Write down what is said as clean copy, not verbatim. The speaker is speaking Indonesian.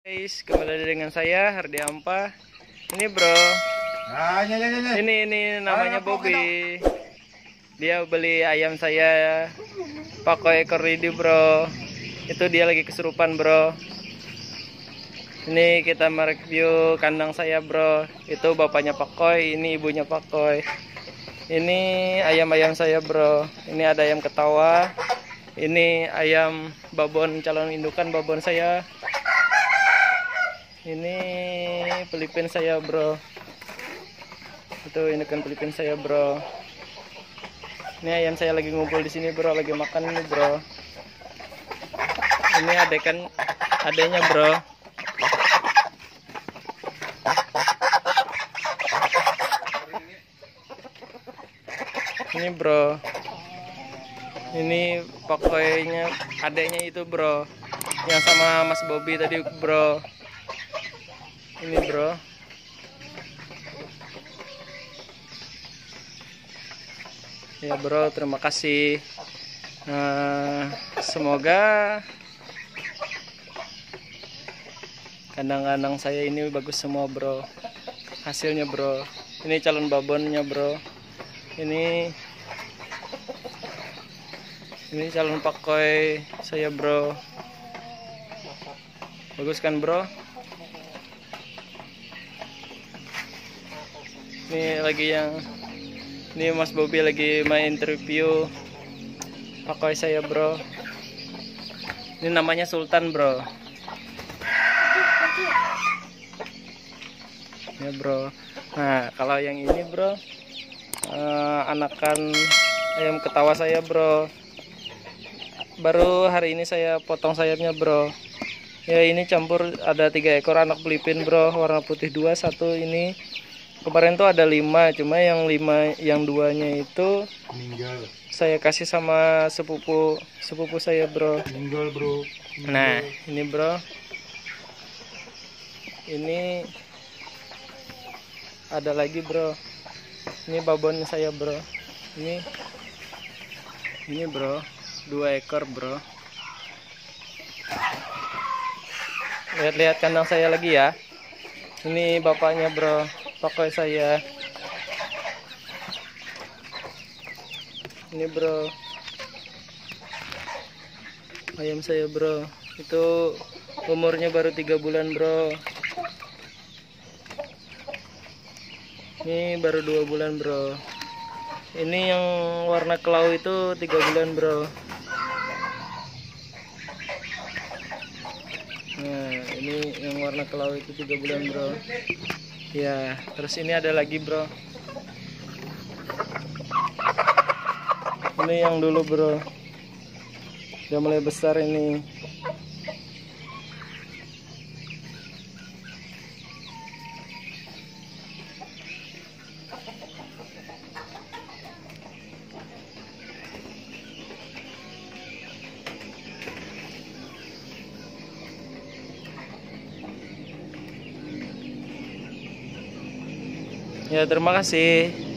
Guys, kembali lagi dengan saya Hardi Ampa. Ini bro, ini namanya Bobby. Dia beli ayam saya pakai ekor lidi bro. Itu dia lagi kesurupan bro. Ini kita mereview kandang saya bro. Itu bapaknya Pakoy, ini ibunya Pakoy. Ini ayam-ayam saya bro. Ini ada ayam ketawa. Ini ayam babon, calon indukan babon saya. Ini Filipin saya bro. Itu ini kan Filipin saya bro. Ini ayam saya lagi ngumpul di sini bro, lagi makan ini bro. Ini adeknya bro. Ini bro. Ini pokoknya adeknya itu bro, yang sama Mas Bobby tadi bro. Ini bro. Ya bro, terima kasih. Semoga kandang-kandang saya ini bagus semua bro. Hasilnya bro. Ini calon babonnya bro. Ini calon pakoy saya bro. Bagus kan bro? Ini Mas Bobby lagi main interview pakoy saya bro. Ini namanya Sultan bro. Ya bro. Nah kalau yang ini bro, anakan ayam ketawa saya bro. Baru hari ini saya potong sayapnya bro. Ya ini campur ada 3 ekor anak Filipin bro, warna putih 2, 1 ini. Kemarin tuh ada 5, cuma yang 2-nya itu meninggal. Saya kasih sama sepupu saya bro. Meninggal bro. Nah ini bro, ini ada lagi bro. Ini babon saya bro. Ini bro, 2 ekor bro. Lihat-lihat kandang saya lagi ya. Ini bapaknya bro, pakoy saya. Ini bro, ayam saya bro. Itu umurnya baru 3 bulan bro. Ini baru 2 bulan bro. Ini yang warna kelau itu 3 bulan bro. Nah ini yang warna kelau itu 3 bulan bro. Ya terus ini ada lagi bro. Ini yang dulu bro, udah mulai besar ini. Ya terima kasih.